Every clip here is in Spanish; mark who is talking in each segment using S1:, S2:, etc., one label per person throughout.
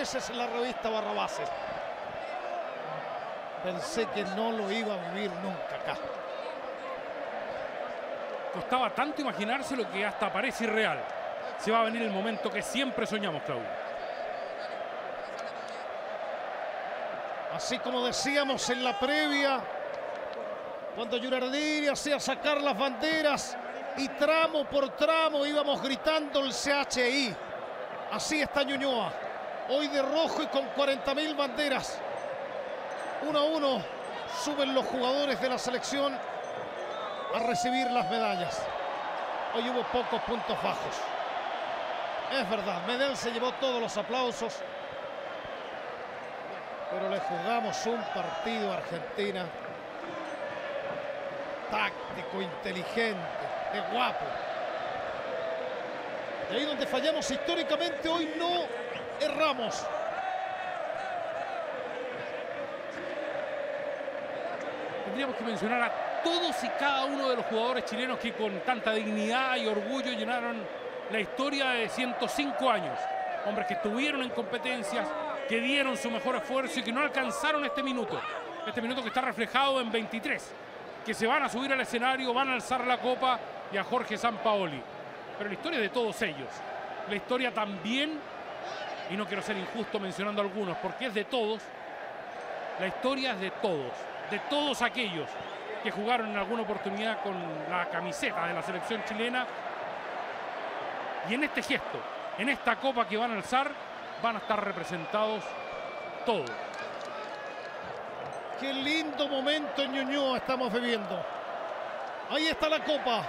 S1: veces en la revista Barrabases. Pensé que no lo iba a vivir nunca acá.
S2: Costaba tanto imaginárselo que hasta parece irreal. Se va a venir el momento que siempre soñamos, Claudio.
S1: Así como decíamos en la previa, cuando Gilardini hacía sacar las banderas y tramo por tramo íbamos gritando el CHI. Así está Ñuñoa, hoy de rojo y con 40.000 banderas. 1-1 suben los jugadores de la selección a recibir las medallas. Hoy hubo pocos puntos bajos. Es verdad, Medel se llevó todos los aplausos, pero le jugamos un partido a Argentina táctico, inteligente, de guapo. Y ahí donde fallamos históricamente, hoy no erramos.
S2: Tendríamos que mencionar a todos y cada uno de los jugadores chilenos que con tanta dignidad y orgullo llenaron la historia de 105 años. Hombres que estuvieron en competencias, que dieron su mejor esfuerzo y que no alcanzaron este minuto. Este minuto que está reflejado en 23. Que se van a subir al escenario, van a alzar la copa y a Jorge Sampaoli. Pero la historia es de todos ellos. La historia también, y no quiero ser injusto mencionando a algunos, porque es de todos. La historia es de todos aquellos que jugaron en alguna oportunidad con la camiseta de la selección chilena. Y en este gesto, en esta copa que van a alzar, van a estar representados todos.
S1: Qué lindo momento en Ñuñoa estamos viviendo. Ahí está la copa.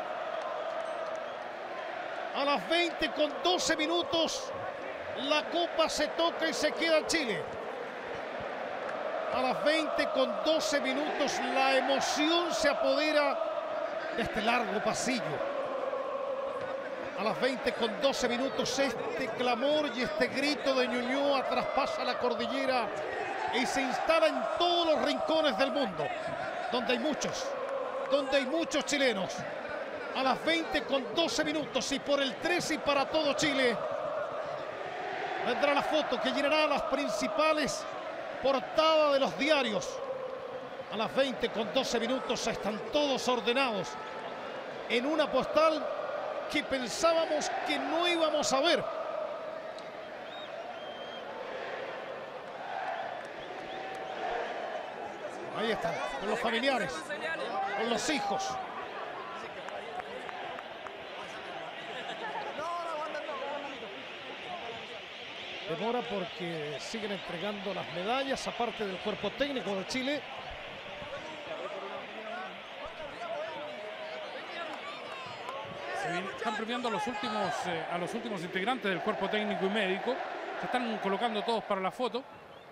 S1: A las 20 con 12 minutos, la copa se toca y se queda en Chile. A las 20 con 12 minutos, la emoción se apodera de este largo pasillo. A las 20 con 12 minutos, este clamor y este grito de Ñuñoa traspasa la cordillera y se instala en todos los rincones del mundo, donde hay muchos chilenos. A las 20 con 12 minutos y por el 13 y para todo Chile, vendrá la foto que llenará las principales portadas de los diarios. A las 20 con 12 minutos están todos ordenados en una postal que pensábamos que no íbamos a ver. Ahí están, con los familiares, con los hijos. Demora porque siguen entregando las medallas, aparte del cuerpo técnico de Chile.
S2: Están premiando a los últimos integrantes del cuerpo técnico y médico. Se están colocando todos para la foto.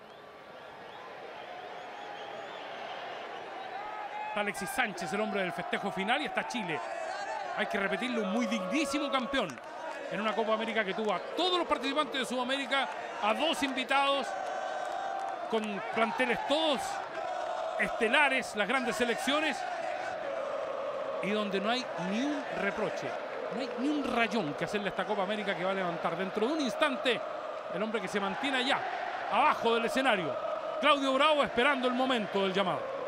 S2: Está Alexis Sánchez, el hombre del festejo final, y está Chile. Hay que repetirlo, un muy dignísimo campeón en una Copa América que tuvo a todos los participantes de Sudamérica, a 2 invitados, con planteles todos estelares, las grandes selecciones, y donde no hay ni un reproche, no hay ni un rayón que hacerle a esta Copa América, que va a levantar dentro de un instante el hombre que se mantiene allá, abajo del escenario, Claudio Bravo, esperando el momento del llamado.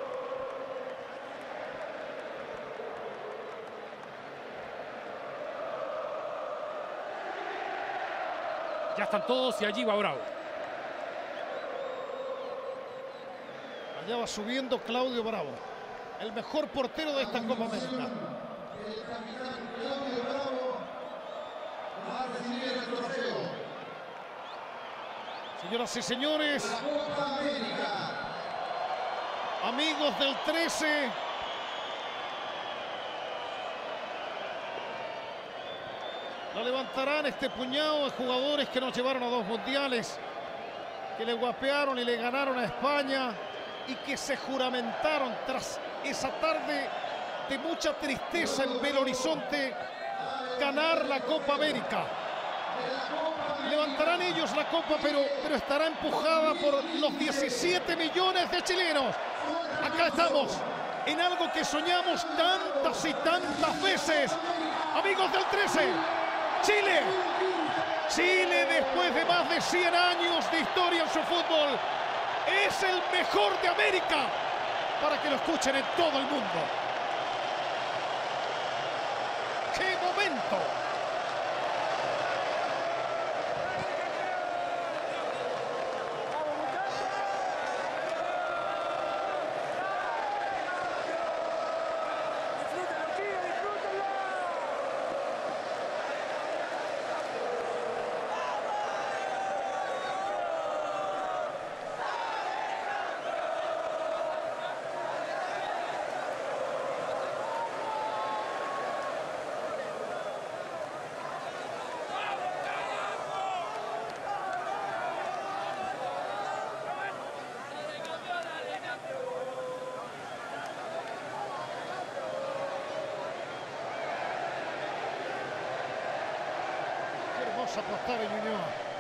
S2: Ya están todos y allí va Bravo.
S1: Allá va subiendo Claudio Bravo, el mejor portero de esta Copa América.
S3: El capitán Claudio Bravo va a recibir el trofeo.
S1: Señoras y señores,
S3: La Copa América.
S1: amigos del 13, la levantarán este puñado de jugadores que nos llevaron a 2 mundiales, que le guapearon y le ganaron a España y que se juramentaron tras esa tarde de mucha tristeza en Belo Horizonte ganar la Copa América. Levantarán ellos la copa, pero estará empujada por los 17 millones de chilenos. Acá estamos en algo que soñamos tantas y tantas veces. Amigos del 13, Chile. Chile, después de más de 100 años de historia en su fútbol, es el mejor de América, para que lo escuchen en todo el mundo. ¡Qué momento! Hermosa postada en Unión.